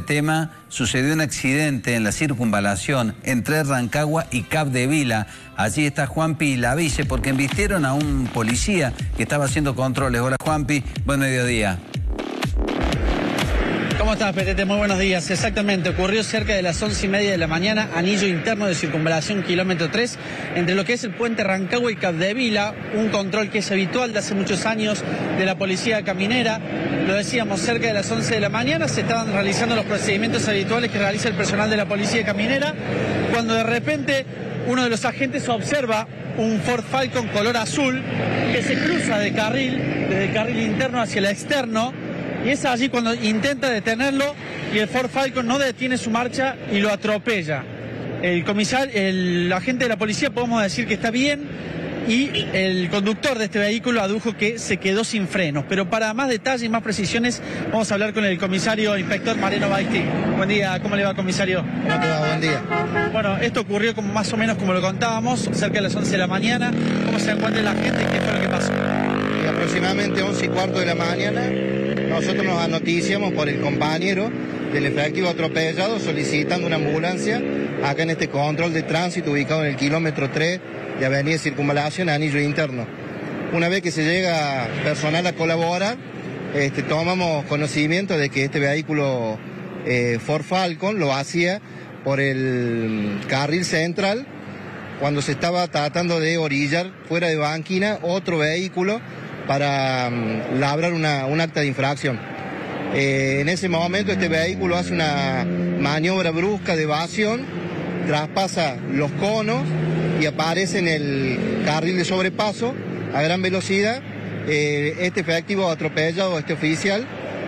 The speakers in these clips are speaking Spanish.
Tema, sucedió un accidente en la circunvalación entre Rancagua y Capdevila. Allí está Juanpi Laville porque embistieron a un policía que estaba haciendo controles. Hola Juanpi, buen mediodía. ¿Cómo estás, Petete? Muy buenos días. Exactamente, ocurrió cerca de las 11:30 de la mañana, anillo interno de circunvalación kilómetro 3, entre lo que es el puente Rancagua y Capdevila, un control que es habitual de hace muchos años de la policía caminera. Lo decíamos, cerca de las 11 de la mañana se estaban realizando los procedimientos habituales que realiza el personal de la policía caminera, cuando de repente uno de los agentes observa un Ford Falcon color azul que se cruza de carril, desde el carril interno hacia el externo. Y es allí cuando intenta detenerlo y el Ford Falcon no detiene su marcha y lo atropella. El agente de la policía podemos decir que está bien y el conductor de este vehículo adujo que se quedó sin frenos. Pero para más detalles y más precisiones vamos a hablar con el comisario inspector Mariano Baiti. Buen día, ¿cómo le va, comisario? ¿Cómo te va? Buen día. Bueno, esto ocurrió como más o menos como lo contábamos, cerca de las 11 de la mañana. ¿Cómo se encuentra la gente y qué fue lo que pasó? Y aproximadamente 11:15 de la mañana, nosotros nos anoticiamos por el compañero del efectivo atropellado solicitando una ambulancia acá en este control de tránsito ubicado en el kilómetro 3 de Avenida Circunvalación, anillo interno. Una vez que se llega personal a colaborar, tomamos conocimiento de que este vehículo Ford Falcon lo hacía por el carril central cuando se estaba tratando de orillar fuera de banquina otro vehículo para labrar un acta de infracción. En ese momento este vehículo hace una maniobra brusca de evasión, traspasa los conos y aparece en el carril de sobrepaso a gran velocidad. Este efectivo atropellado, este oficial,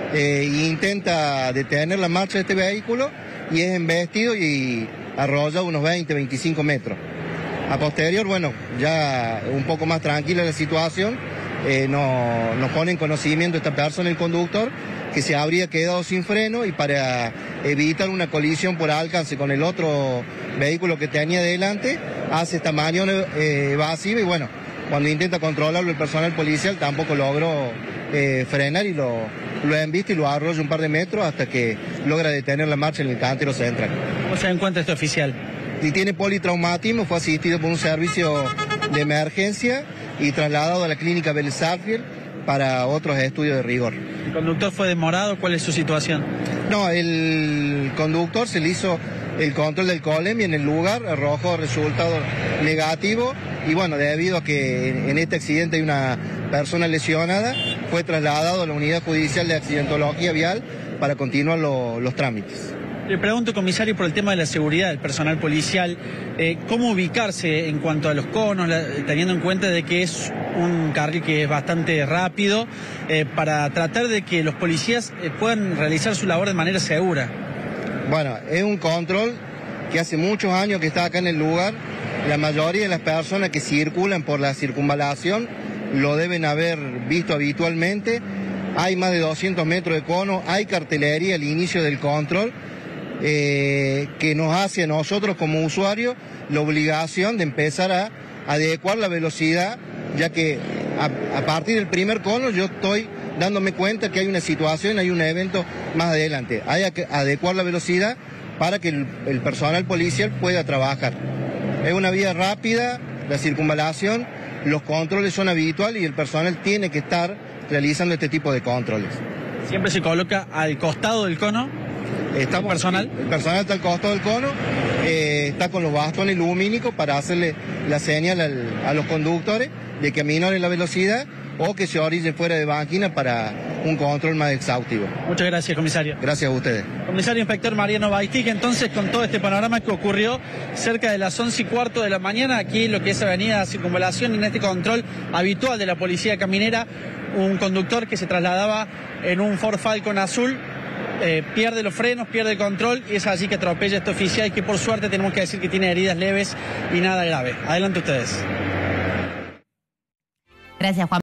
intenta detener la marcha de este vehículo y es embestido y arrolla unos 20-25 metros. A posterior, bueno, ya un poco más tranquila la situación, nos pone en conocimiento esta persona, el conductor, que se habría quedado sin freno y para evitar una colisión por alcance con el otro vehículo que tenía delante, hace esta maniobra evasiva y bueno, cuando intenta controlarlo el personal policial tampoco logró frenar y lo embiste y lo arrolla un par de metros hasta que logra detener la marcha en el cantero central. ¿Cómo se encuentra este oficial? Y tiene politraumatismo, fue asistido por un servicio de emergencia y trasladado a la clínica Vélez Sarsfield para otros estudios de rigor. ¿El conductor fue demorado? ¿Cuál es su situación? No, el conductor se le hizo el control del colemia en el lugar, arrojó resultado negativo y bueno, debido a que en este accidente hay una persona lesionada, fue trasladado a la unidad judicial de accidentología vial para continuar los trámites. Le pregunto, comisario, por el tema de la seguridad del personal policial, ¿cómo ubicarse en cuanto a los conos, teniendo en cuenta de que es un carril que es bastante rápido, para tratar de que los policías puedan realizar su labor de manera segura? Bueno, es un control que hace muchos años que está acá en el lugar. La mayoría de las personas que circulan por la circunvalación lo deben haber visto habitualmente. Hay más de 200 metros de cono, hay cartelería al inicio del control, que nos hace a nosotros como usuarios la obligación de empezar a adecuar la velocidad, ya que a partir del primer cono yo estoy dándome cuenta que hay una situación, hay un evento más adelante. Hay que adecuar la velocidad para que el personal policial pueda trabajar. Es una vía rápida, la circunvalación, los controles son habituales y el personal tiene que estar realizando este tipo de controles. ¿Siempre se coloca al costado del cono? ¿El personal? El personal está al costado del cono, está con los bastones lumínicos para hacerle la señal a los conductores de que aminoren la velocidad o que se orillen fuera de banquina para un control más exhaustivo. Muchas gracias, comisario. Gracias a ustedes. Comisario inspector Mariano Baiti, entonces con todo este panorama que ocurrió cerca de las 11:15 de la mañana, aquí en lo que es Avenida Circunvalación, en este control habitual de la policía caminera, un conductor que se trasladaba en un Ford Falcon azul, pierde los frenos, pierde el control y es allí que atropella a este oficial, y que por suerte tenemos que decir que tiene heridas leves y nada grave. Adelante ustedes. Gracias, Juan.